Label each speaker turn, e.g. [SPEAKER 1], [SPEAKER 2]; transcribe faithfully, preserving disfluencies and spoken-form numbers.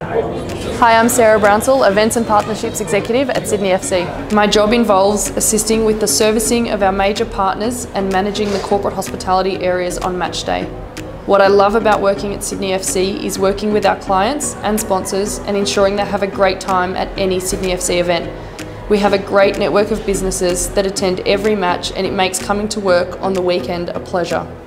[SPEAKER 1] Hi, I'm Sarah Brownsell, Events and Partnerships Executive at Sydney F C. My job involves assisting with the servicing of our major partners and managing the corporate hospitality areas on match day. What I love about working at Sydney F C is working with our clients and sponsors and ensuring they have a great time at any Sydney F C event. We have a great network of businesses that attend every match, and it makes coming to work on the weekend a pleasure.